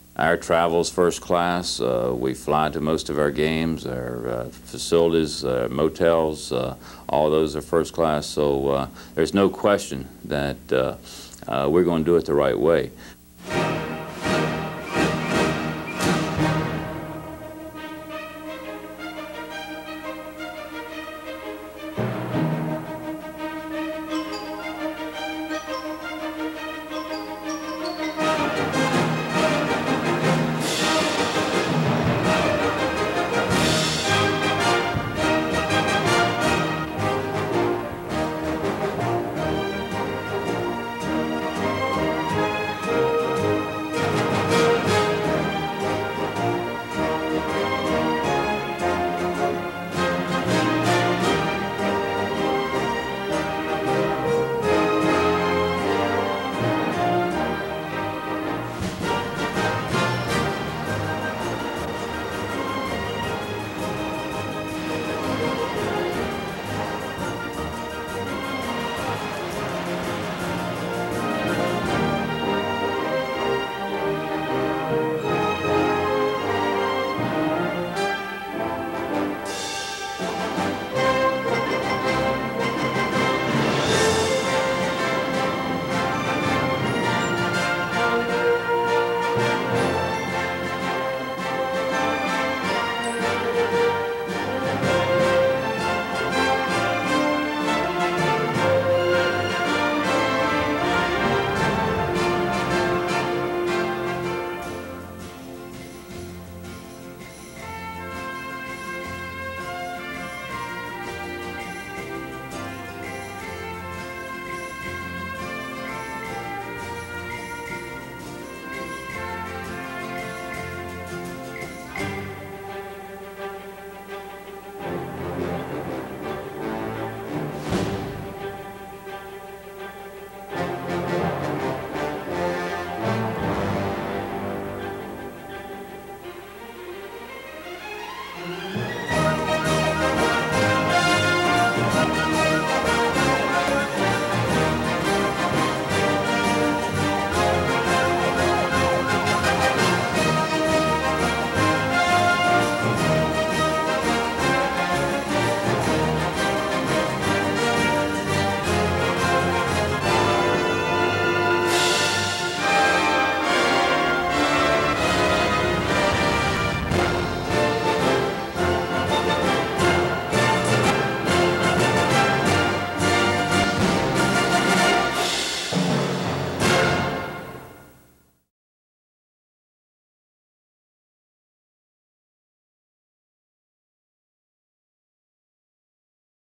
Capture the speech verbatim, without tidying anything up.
Our travel's first class. Uh, we fly to most of our games. Our uh, facilities, uh, motels, uh, all those are first class. So uh, there's no question that uh, uh, we're going to do it the right way.